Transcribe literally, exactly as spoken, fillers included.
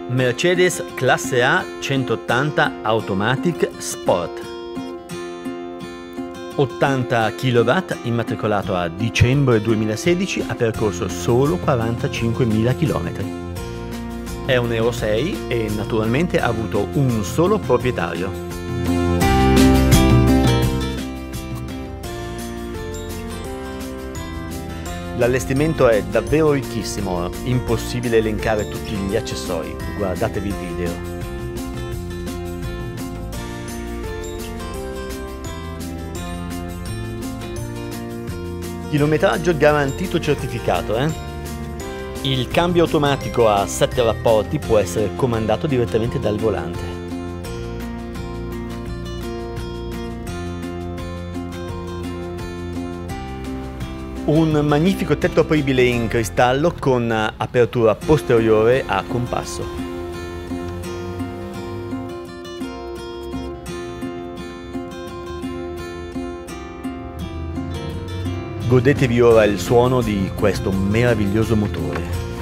Mercedes Classe A centottanta Automatic Sport. ottanta chilowatt, immatricolato a dicembre duemilasedici, ha percorso solo quarantacinquemila chilometri. È un Euro sei e naturalmente ha avuto un solo proprietario. L'allestimento è davvero ricchissimo, impossibile elencare tutti gli accessori, guardatevi il video. Chilometraggio garantito certificato, eh? Il cambio automatico a sette rapporti può essere comandato direttamente dal volante. Un magnifico tetto apribile in cristallo con apertura posteriore a compasso. Godetevi ora il suono di questo meraviglioso motore.